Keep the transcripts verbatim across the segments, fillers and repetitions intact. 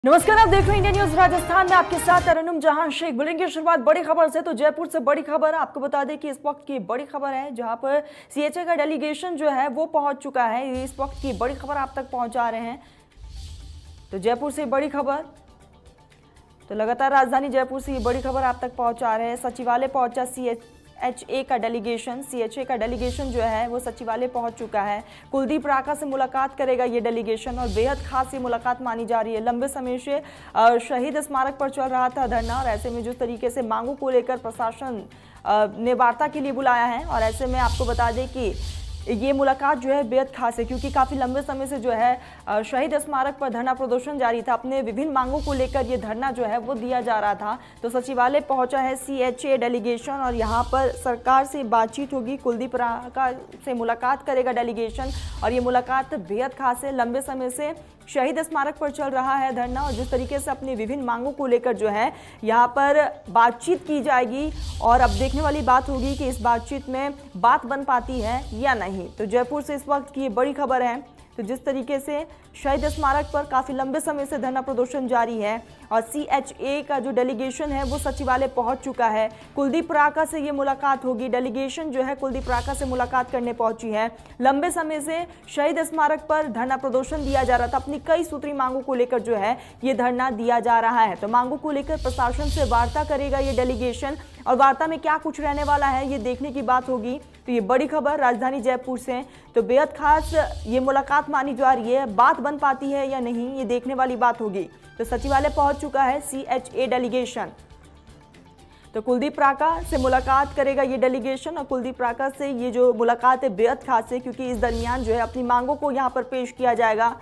नमस्कार, आप देख रहे हैं इंडिया न्यूज राजस्थान में। आपके साथ तरन्नुम जहां शेख। बोलेंगे शुरुआत बड़ी खबर से। तो जयपुर से बड़ी खबर आपको बता दें कि इस वक्त की बड़ी खबर है जहां पर सीएचए का डेलीगेशन जो है वो पहुंच चुका है। इस वक्त की बड़ी खबर आप तक पहुंचा रहे हैं। तो जयपुर से बड़ी खबर, तो लगातार राजधानी जयपुर से ये बड़ी खबर आप तक पहुंचा रहे हैं। सचिवालय पहुंचा सीएच एचए का डेलीगेशन। सीएचए का डेलीगेशन जो है वो सचिवालय पहुंच चुका है। कुलदीप राका से मुलाकात करेगा ये डेलीगेशन और बेहद खास ये मुलाकात मानी जा रही है। लंबे समय से शहीद स्मारक पर चल रहा था धरना और ऐसे में जिस तरीके से मांगों को लेकर प्रशासन ने वार्ता के लिए बुलाया है और ऐसे में आपको बता दें कि ये मुलाकात जो है बेहद खास है क्योंकि काफ़ी लंबे समय से जो है शहीद स्मारक पर धरना प्रदर्शन जारी था। अपने विभिन्न मांगों को लेकर ये धरना जो है वो दिया जा रहा था। तो सचिवालय पहुंचा है सीएचए डेलीगेशन और यहाँ पर सरकार से बातचीत होगी। कुलदीप राका से मुलाकात करेगा डेलीगेशन और ये मुलाकात बेहद खास है। लंबे समय से शहीद स्मारक पर चल रहा है धरना और जिस तरीके से अपनी विभिन्न मांगों को लेकर जो है यहाँ पर बातचीत की जाएगी और अब देखने वाली बात होगी कि इस बातचीत में बात बन पाती है या नहीं। तो जयपुर से इस वक्त की बड़ी खबर है। तो जिस तरीके से शहीद स्मारक पर काफ़ी लंबे समय से धरना प्रदर्शन जारी है और सीएचए का जो डेलीगेशन है वो सचिवालय पहुंच चुका है। कुलदीप राका से ये मुलाकात होगी। डेलीगेशन जो है कुलदीप राका से मुलाकात करने पहुंची है। लंबे समय से शहीद स्मारक पर धरना प्रदर्शन दिया जा रहा था। अपनी कई सूत्री मांगों को लेकर जो है ये धरना दिया जा रहा है। तो मांगों को लेकर प्रशासन से वार्ता करेगा ये डेलीगेशन और वार्ता में क्या कुछ रहने वाला है ये देखने की बात होगी। तो ये बड़ी खबर राजधानी जयपुर से। तो बेहद खास ये मुलाकात मानी जा रही है। बात बन पाती है या नहीं ये देखने वाली बात होगी। तो सचिवालय पहुंच चुका है सीएचए डेलीगेशन। तो कुलदीप राका से मुलाकात करेगा ये डेलीगेशन और कुलदीप राका से ये जो मुलाकात है बेहद खास है क्योंकि इस दरमियान जो है अपनी मांगों को यहां पर पेश किया जाएगा।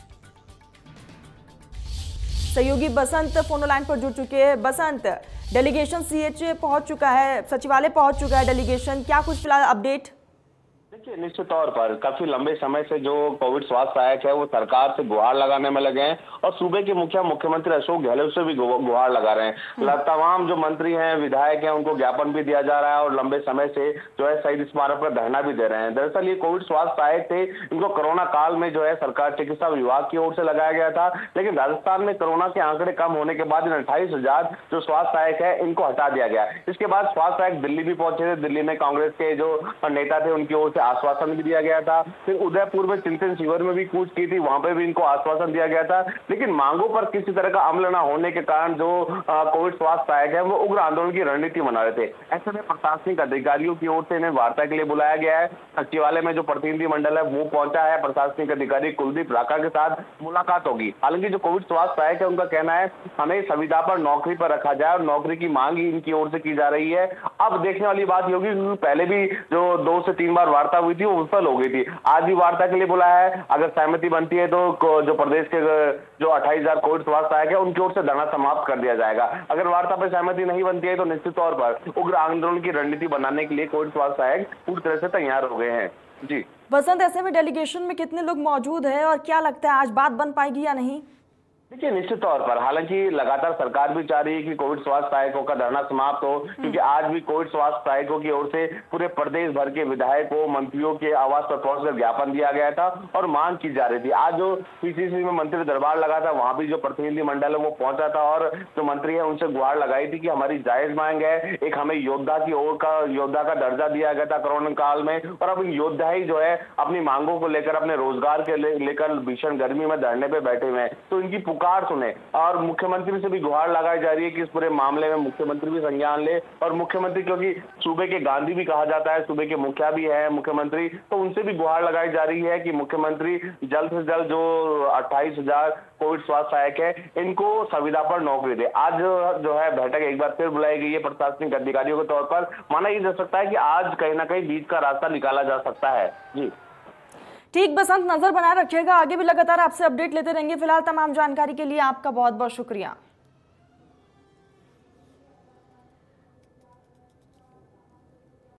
सहयोगी बसंत फोन लाइन पर जुड़ चुके हैं। बसंत, डेलीगेशन सीएचए पहुंच चुका है, सचिवालय पहुंच चुका है डेलीगेशन, क्या कुछ फिलहाल अपडेट? देखिए, निश्चित तौर पर काफी लंबे समय से जो कोविड स्वास्थ्य सहायक है वो सरकार से गुहार लगाने में लगे हैं और सूबे के मुखिया मुख्यमंत्री अशोक गहलोत से भी गुहार लगा रहे हैं। तमाम जो मंत्री हैं, विधायक हैं, उनको ज्ञापन भी दिया जा रहा है और लंबे समय से जो है शहीद स्मारक पर धरना भी दे रहे हैं। दरअसल ये कोविड स्वास्थ्य सहायक थे, इनको कोरोना काल में जो है सरकार चिकित्सा विभाग की ओर से लगाया गया था, लेकिन राजस्थान में कोरोना के आंकड़े कम होने के बाद इन अट्ठाईस हजार जो स्वास्थ्य सहायक है इनको हटा दिया गया। इसके बाद स्वास्थ्य सहायक दिल्ली भी पहुंचे थे। दिल्ली में कांग्रेस के जो नेता थे उनकी ओर से आश्वासन भी दिया गया था। फिर उदयपुर में चिंतन शिविर में भी कूच की थी, वहां पे भी इनको आश्वासन दिया गया था, लेकिन मांगों पर किसी तरह का अमल न होने के कारण जो कोविड स्वास्थ्य सहायक है वो उग्र आंदोलन की रणनीति बना रहे थे। ऐसे में प्रशासनिक अधिकारियों की ओर से इन्हें वार्ता के लिए बुलाया गया है। सचिवालय में जो प्रतिनिधि मंडल है वो पहुंचा है। प्रशासनिक अधिकारी कुलदीप राका के साथ मुलाकात होगी। हालांकि जो कोविड स्वास्थ्य सहायक है उनका कहना है हमें संविदा पर नौकरी पर रखा जाए और नौकरी की मांग ही इनकी ओर से की जा रही है। अब देखने वाली बात ये होगी, पहले भी जो दो से तीन बार वार्ता हुई थी वो विफल हो गई थी। आज भी वार्ता के लिए बुलाया है। अगर सहमति बनती है तो जो प्रदेश के जो अट्ठाईस हजार कोविड स्वास्थ्य सहायक है उनकी ओर से धरना समाप्त कर दिया जाएगा। अगर वार्ता पर सहमति नहीं बनती है तो निश्चित तौर पर उग्र आंदोलन की रणनीति बनाने के लिए कोविड स्वास्थ्य सहायक पूरी तरह से तैयार हो गए हैं। जी बसंत, ऐसे में डेलीगेशन में कितने लोग मौजूद है और क्या लगता है आज बात बन पाएगी या नहीं? देखिए, निश्चित तौर पर हालांकि लगातार सरकार भी चाह रही है कि कोविड स्वास्थ्य सहायकों का धरना समाप्त हो, क्योंकि आज भी कोविड स्वास्थ्य सहायकों की ओर से पूरे प्रदेश भर के विधायकों, मंत्रियों के आवास पर पहुंचकर ज्ञापन दिया गया था और मांग की जा रही थी। आज जो पीसीसी में मंत्री दरबार लगा था वहां भी जो प्रतिनिधि मंडल है वो पहुंचा था और जो मंत्री है उनसे गुहार लगाई थी कि हमारी जायज मांग है। एक हमें योद्धा की ओर का योद्धा का दर्जा दिया गया था कोरोना काल में और अब इन योद्धा ही जो है अपनी मांगों को लेकर, अपने रोजगार के लेकर भीषण गर्मी में धरने पे बैठे हुए हैं। तो इनकी पुकार सुने और मुख्यमंत्री से भी गुहार लगाई जा रही है कि इस पूरे मामले में मुख्यमंत्री भी संज्ञान ले और मुख्यमंत्री, क्योंकि सूबे के गांधी भी कहा जाता है, सूबे के मुखिया भी है मुख्यमंत्री, तो उनसे भी गुहार लगाई जा रही है कि मुख्यमंत्री जल्द से जल्द जो अट्ठाईस हजार कोविड स्वास्थ्य सहायक है इनको संविदा पर नौकरी दे। आज जो है बैठक एक बार फिर बुलाई गई है प्रशासनिक अधिकारियों के तौर पर। माना यह जा सकता है कि आज कहीं ना कहीं बीच का रास्ता निकाला जा सकता है। जी ठीक बसंत, नजर बनाए रखिएगा, आगे भी लगातार आपसे अपडेट लेते रहेंगे। फिलहाल तमाम जानकारी के लिए आपका बहुत बहुत शुक्रिया।